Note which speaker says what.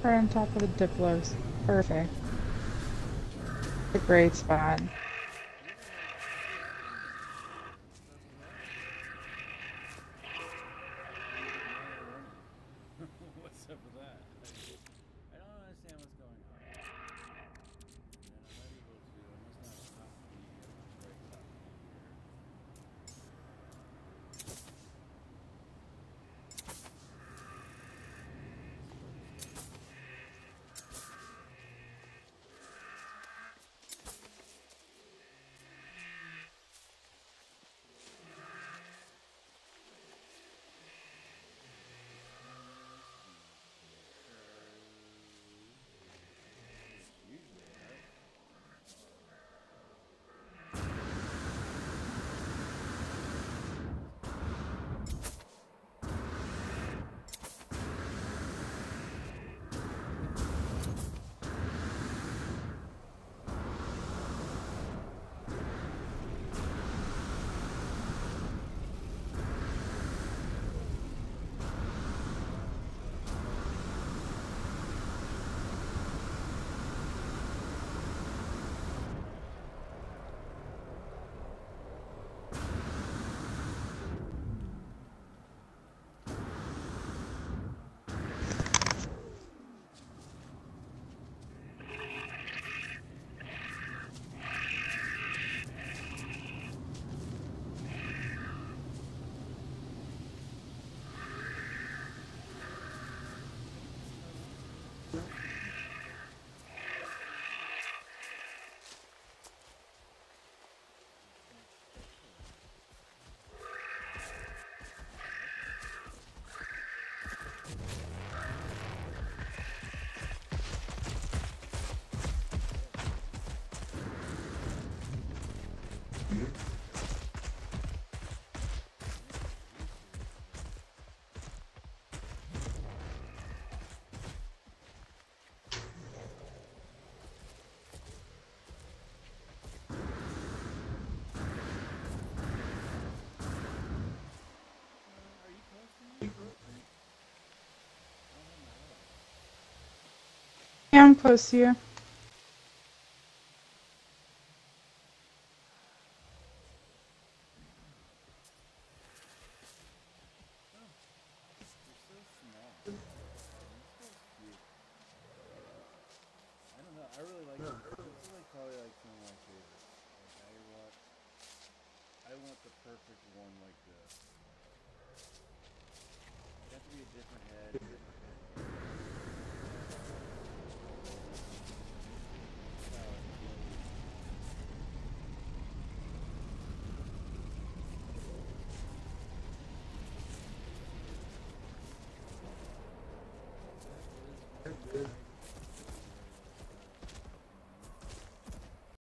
Speaker 1: Right on top of the Diplos. Perfect. A great spot.
Speaker 2: What's up with that? I don't understand what's going on. And then I'm not able to. I must not copy the right copy here. Usually, right? Are you close to me? I don't have my auto.
Speaker 1: Yeah, I'm close to you.
Speaker 2: Oh, you're so small. You're so cute. I don't know. I really like this. This is like probably like some of my favorites. Like I want the perfect one like this. It'd have to be a different head, different head